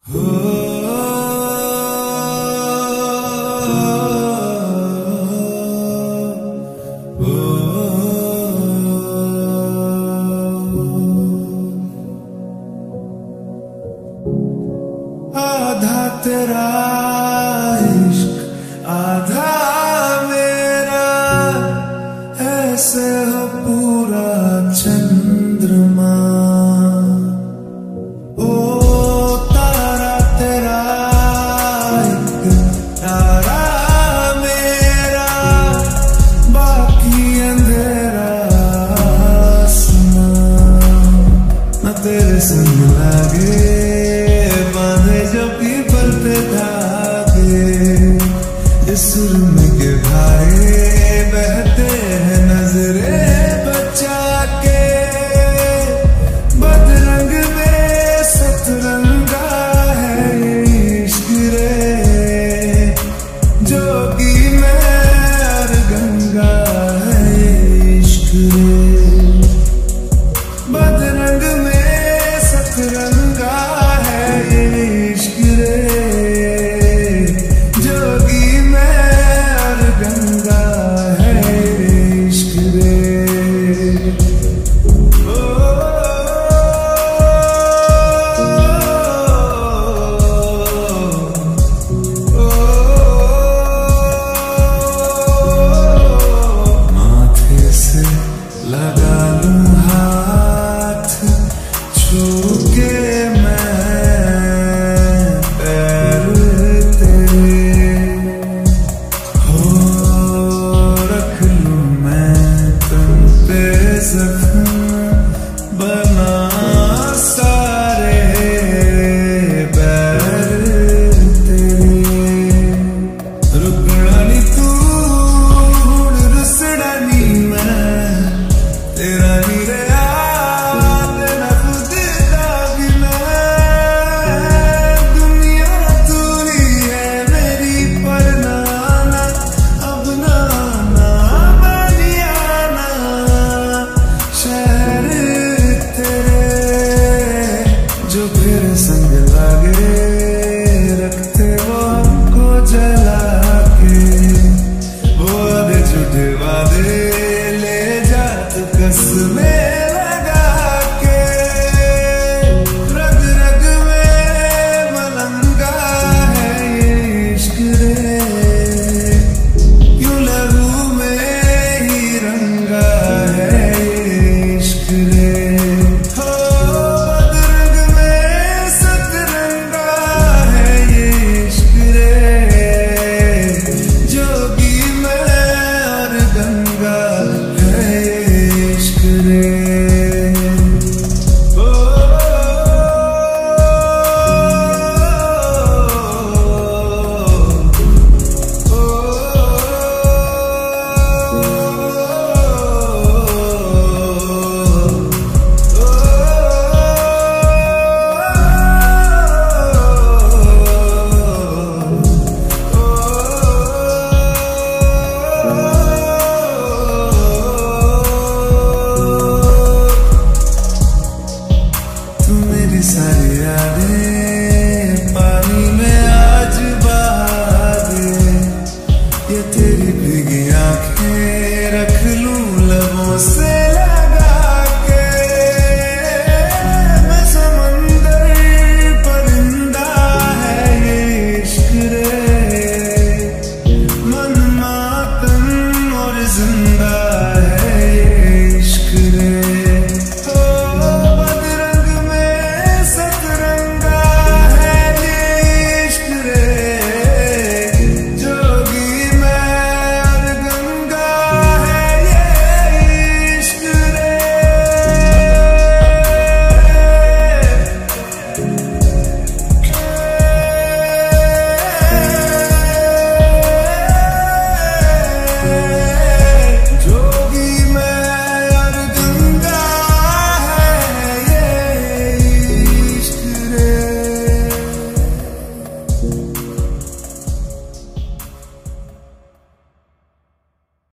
आधा तेरा इश्क आधा मेरा, ऐसे हो पूरा चंद्रमा। ओ तारा तेरा एक तारा मेरा, बाकी अंधेरा आसमां। न तेरे संग लागे जो पीपल पे धागे, इस सुरम के भाए बहते हैं नजरे बचा के। बदरंग में सतरंगा है इश्क रे, जोगी में और गंगा है इश्क रे। बदरंग में सतरंगा है इश्क रे, जोगी में और गंगा है इश्क रे। माथे से लगा लूं हाथ, छू के बना सारे बैर तेरे। रुकना नी तू रुसड़ा नी मैं, तेरा नी रहा तेरा खुद का भी मैं। दुनिया तू ही है मेरी पर नाना, अब नाना बनियाना। शहर जो फिर संग लागे, रखते वो हमको जला के। वो आधे झूठे वादे ले जा तू कसमें लगा के। रग रग में मलंगा है ये इश्क रे, यूं लहू में ही रंगा है ये इश्क रे। सारी यादें